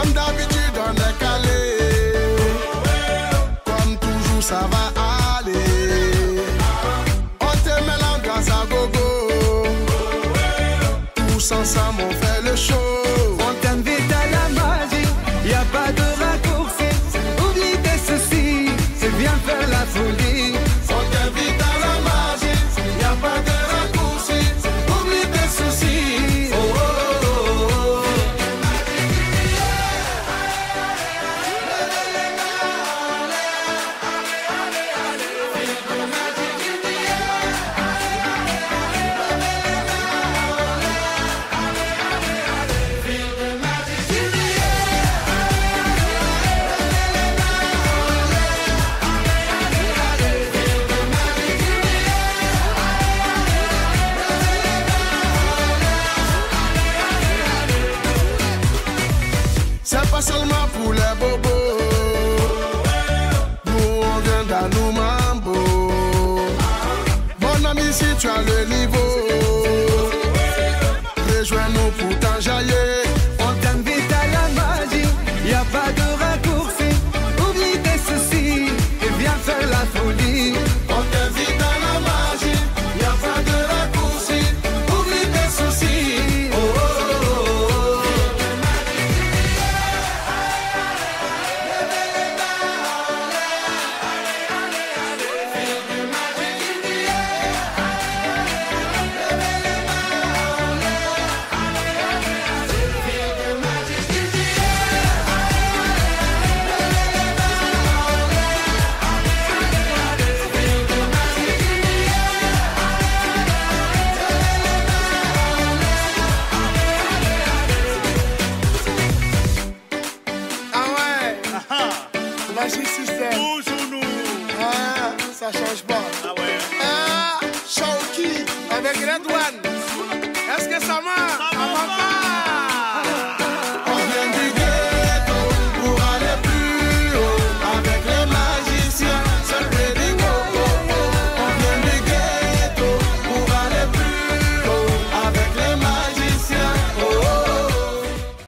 Comme d'habitude on est calé. Comme toujours ça va aller. On te met l'ambiance à gogo. Tous ensemble on fait le show. On t'invite à la magie, y a pas de raccourci. Oublie tes soucis, c'est bien faire la folie. On t'invite à la magie, y a pas de raccourci. Oublie tes soucis. Oh, oh, oh, oh. C'est pas seulement pour les bobos. Nous on vient dans nos mambo. Mon ami, si tu as le niveau, rejoins-nous pour t'enjailler. On t'invite à la magie, y a pas de raccourci. Oublie tes soucis, et viens faire la folie. On t'invite à la magie, y a pas de raccourci. Oublie tes soucis. Oh, oh, oh, oh. Ah ouais, Magic System. Toujours nous. Ah, ça change pas. Ah ouais. Ah, Shawky avec Red One. Est-ce que ça marche? Ça va pas.